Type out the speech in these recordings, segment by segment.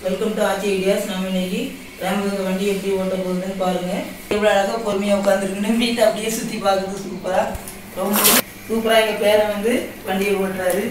Welcome to Aachi ideas. நம்ம இன்னைக்கு ராமபுரம் வண்டி எப்படி ஓட்ட போகுதுன்னு பாருங்க. எவ்வளோ அழகாக பொறுமையாக உட்காந்துருக்குன்னு வீட்டை அப்படியே சுற்றி பார்க்குறது சூப்பராக, ரொம்ப சூப்பராக. எங்கள் பேரன் வந்து வண்டியை ஓட்டுறாரு.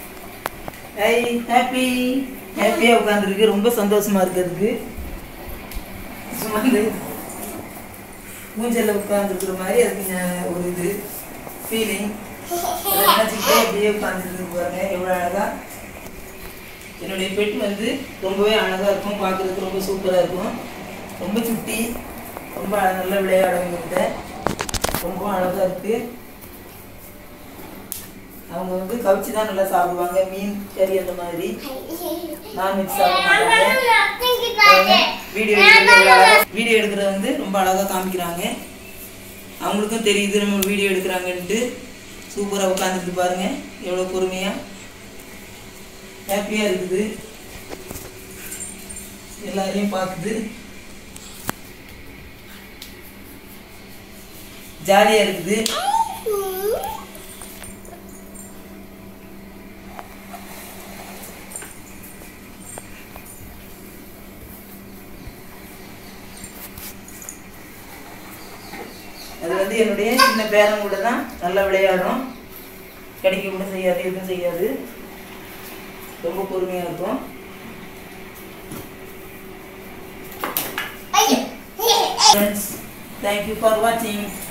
ஹாப்பியாக உட்காந்துருக்கு, ரொம்ப சந்தோஷமாக இருக்கிறதுக்கு. சும்மா வந்து மூஞ்சலில் உட்காந்துருக்குற மாதிரி அதுக்கு ஒரு இது ஃபீலிங் நினச்சிக்கிட்டே அப்படியே உட்காந்துருக்கு பாருங்க. எவ்வளோ அழகாக. என்னுடைய பெட் வந்து ரொம்பவே அழகாக இருக்கும், பார்க்குறதுக்கு ரொம்ப சூப்பராக இருக்கும். ரொம்ப சுட்டி, ரொம்ப நல்லா விளையாடுவங்கிட்ட ரொம்ப அழகாக இருக்குது. அவங்க வந்து கவிச்சு தான் நல்லா சாப்பிடுவாங்க, மீன் கறி அந்த மாதிரி. நான்வெஜ் சாப்பிட மாட்டாங்க. வீடியோ எடுக்கிறது வந்து ரொம்ப அழகாக காமிக்கிறாங்க. அவங்களுக்கும் தெரியுது நம்ம வீடியோ எடுக்கிறாங்கன்ட்டு. சூப்பராக உட்காந்துட்டு பாருங்க, எவ்வளோ பொறுமையாக ஹாப்பியாக இருக்குது. எல்லாரையும் பார்க்குது, ஜாலியாக இருக்குது. அது வந்து என்னுடைய சின்ன பேரன் கூட தான் நல்லா விளையாடும். கிடைக்க கூட செய்யாது, எதுவும் செய்யாது. ரொம்ப பொறுமையாக இருக்கும். Friends, thank you for watching.